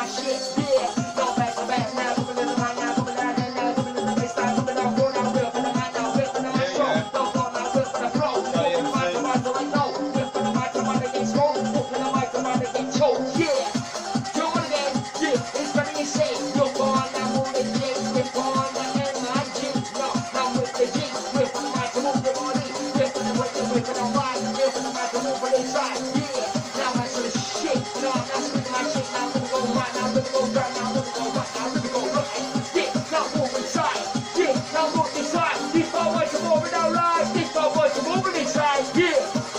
my shit, yeah. Go back to back now, coming in the mind now, coming out and now, coming in the freestyle, coming out, going out, whip in the mind now, whip in the mind, go. Don't go now, whip in the flow. Whip in the mind, come on, so I know. Whip in the mind, come on, to get smoked. Whip in the mind, come on, to get choked, yeah. Do it again, yeah. It's very insane. Look on, now move the J, whip on the N-I-G. No, now whip the G, whip in the mind to move your body. Whip in the mind, whip in the mind, whip in the mind to move on the side, yeah. Now I'm actually shit. No, I'm not spitting my shit. Now I'm gonna go right. Now I'm gonna go right. Now I'm gonna go right. Now I'm gonna go right. Yeah, now move inside. Yeah, now move inside. These four words are moving out right. These four words are moving inside. Yeah.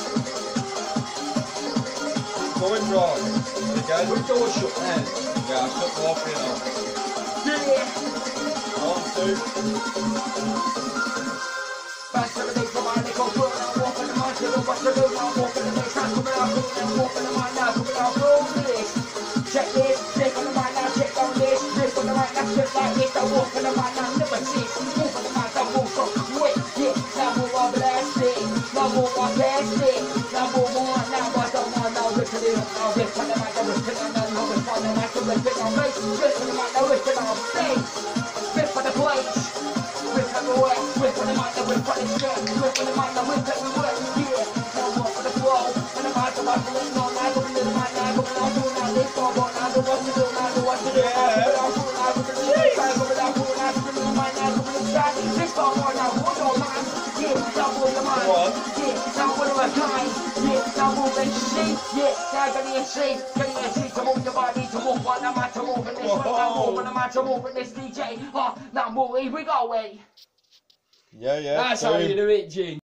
Going wrong. Okay. With the door shut then. Yeah, I'll shut the door for you now. Yeah. 1, 2. Back to the day, come on, they go through. Now walk in the mind, to the what's the do. Now walk in the day, time coming out, now walk in the mind, now coming out, through this. Check this, check on the mind, now check on this. Lift on the mind, now slip like this. Now walk in the mind, now never cease. Move on the mind, now move from quick, yeah. Now move on blasting, now move on blasting. Now move on, now what's the one, now rip it in. Now rip on the mind, now rip it on the mind, rip on the mind, now rip it on face. Rip on the mind, now rip it on face. Rip on the place. Whip everywhere, whip on the mind, whip on the skirt, whip on the mind, whip everywhere, yeah. Now walk on the floor, on the mind, I'm feeling on, now go to the mind, now go down to now, this go on, now do what to do, now do what to do, now go down to now, go to the side, go down to now, go to the mind, now go to the side, this go on, now hold on, man, yeah, now move the mind, yeah, now one of a kind, yeah, now move and shape, yeah, now get in shape, to move your body, to move on the mind, to move in this one, now move on the mind, to move in this DJ, now move, here we go, Yeah, yeah. That's how you do it, G.